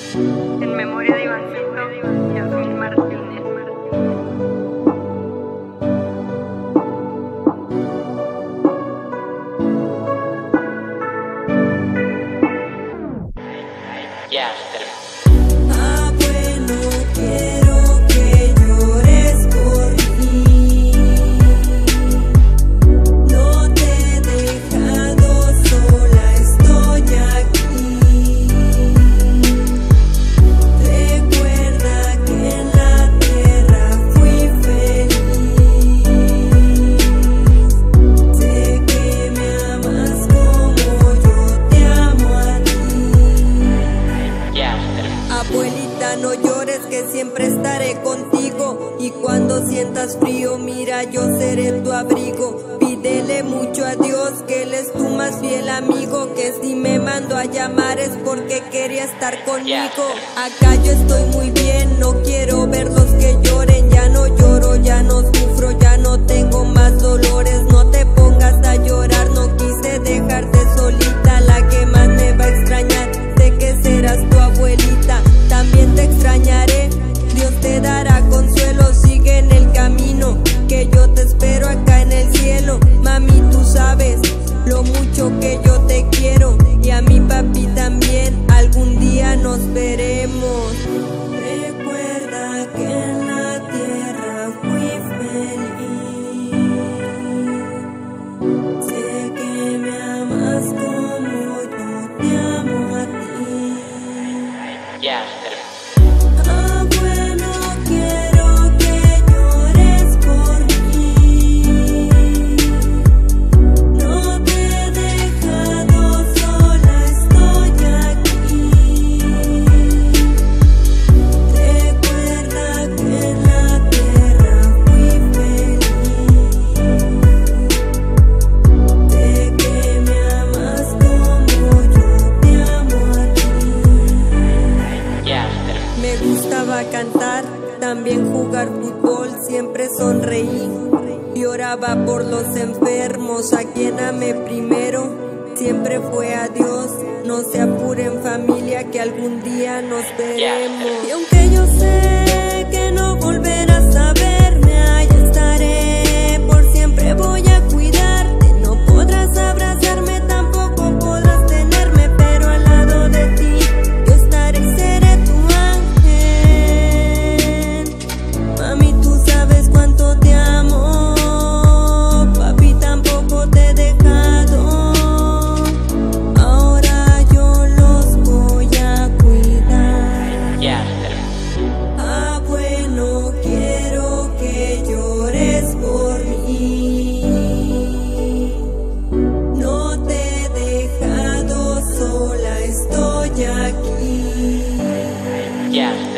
En memoria de Ivancito, Yasmín Martínez. Ya, Quiero que llores por mí. No te he dejado sola, estoy aquí. Recuerda que en la tierra fui feliz. Sé que me amas como yo te amo a ti. ya. Abuelita, no llores, que siempre estaré contigo. Y cuando sientas frío, mira, yo seré tu abrigo. Pídele mucho a Dios, que Él es tu más fiel amigo. Que si me mando a llamar es porque quería estar conmigo. Acá yo estoy muy bien, no quiero verlos que lloren. Ya no lloro, ya no sufro, ya no tengo más dolores. No te pongas a llorar, no quise dejarte solita. La que más me va a extrañar, sé que serás tu abuelita. También te extrañaré, Dios te dará consuelo. Sigue en el camino, que yo te espero acá en el cielo. Mami, tú sabes lo mucho que yo te quiero, y a mi papi también. Algún día nos veremos. Recuerda que en la tierra fui feliz. Sé que me amas como yo te amo a ti. Ya. Abuelo, quiero que llores por mí. No te he dejado sola, estoy aquí. Recuerda que en la tierra fui feliz. Sé que me amas como yo te amo a ti. Ya. Me gustaba cantar, también jugar fútbol, siempre sonreí y oraba por los enfermos. A quien amé primero siempre fue a Dios. No se apuren, familia, que algún día nos veremos. Y aunque yo sé que no volverás a verme, ahí estaré, por siempre voy a cuidarte. No podrás abrazarme, tampoco podrás tenerme, pero al lado de ti yo estaré y seré tu ángel. Mami, tú sabes cuánto te amo. Papi, tampoco te he dejado. Ahora yo los voy a cuidar. Ya. Abuelo, quiero que llores por mí. No te he dejado sola, estoy aquí. Ya.